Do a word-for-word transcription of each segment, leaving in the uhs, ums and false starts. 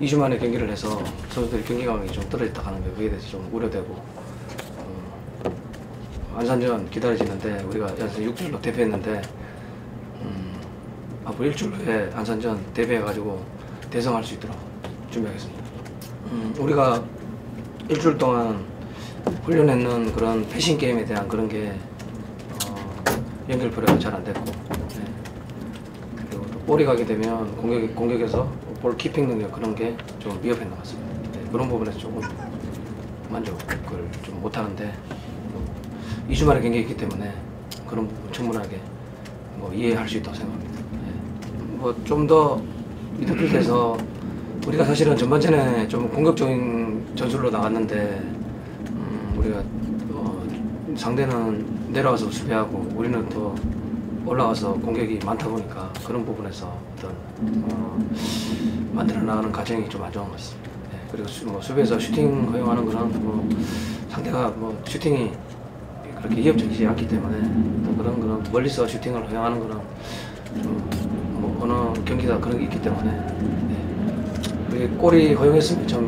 이 주 만에 경기를 해서 선수들이 경기감이 좀 떨어졌다 하는 거에 대해서 좀 우려되고, 어, 안산전 기다려지는데 우리가 연습 육 주일로 대패했는데 음, 앞으로 일주일 후에 안산전 대패해가지고 대성할 수 있도록 준비하겠습니다. 음, 우리가 일주일 동안 훈련했는 그런 패싱 게임에 대한 그런 게 어, 연결표가 잘 안 됐고, 네. 그리고 또 볼이 가게 되면 공격, 공격에서 볼 키핑 능력 그런 게 좀 위협했는 것 같습니다. 네, 그런 부분에서 조금 만족을 좀 못하는데, 뭐 이 주 만에 경기했기 때문에 그런 부분 충분하게 뭐 이해할 수 있다고 생각합니다. 네. 뭐 좀 더 미드필드에서 우리가 사실은 전반전에 좀 공격적인 전술로 나갔는데 음, 우리가 어, 상대는 내려와서 수비하고 우리는 또 올라가서 공격이 많다 보니까 그런 부분에서 어떤 어, 만들어 나가는 과정이 좀 안 좋은 것 같습니다. 네, 그리고 수, 뭐 수비에서 슈팅 허용하는 거는 뭐 상대가 뭐 슈팅이 그렇게 위협적이지 않기 때문에 또 그런 그런 멀리서 슈팅을 허용하는 거는 좀뭐 어느 경기가 그런 게 있기 때문에, 네, 그게 골이 허용했으면 좀,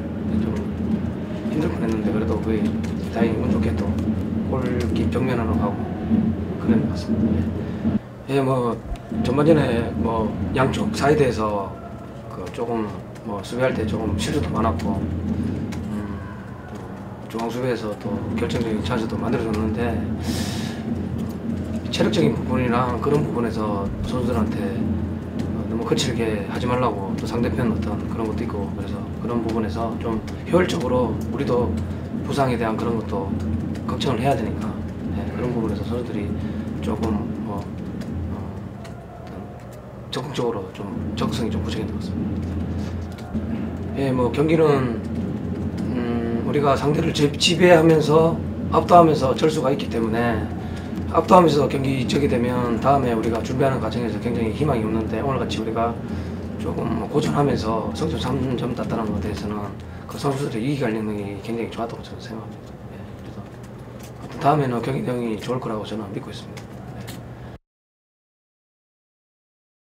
좀 힘들 뻔했는데 그래도 거의 다행히 운 좋게 또 골킥 정면으로 가고 그런 것 같습니다. 네. 예, 뭐 전반전에 뭐 양쪽 사이드에서 그 조금 뭐 수비할 때 조금 실수도 많았고, 음, 또 중앙 수비에서 또 결정적인 찬스도 만들어줬는데 체력적인 부분이랑 그런 부분에서 선수들한테 너무 거칠게 하지 말라고 또 상대편 어떤 그런 것도 있고, 그래서 그런 부분에서 좀 효율적으로 우리도 부상에 대한 그런 것도 걱정을 해야 되니까, 네, 그런 부분에서 선수들이 조금 뭐 어, 적극적으로 좀 적극성이 좀 부족했던 것 같습니다. 예, 뭐 경기는 음, 우리가 상대를 지배하면서 압도하면서 질 수가 있기 때문에 압도하면서 경기 저게 되면 다음에 우리가 준비하는 과정에서 굉장히 희망이 없는데, 오늘같이 우리가 조금 고전하면서 성적 삼 점 땄다는 것에 대해서는 그 선수들의 이기 관련이 굉장히 좋았다고 저는 생각합니다. 예, 그래서 다음에는 경기 내용이 좋을 거라고 저는 믿고 있습니다.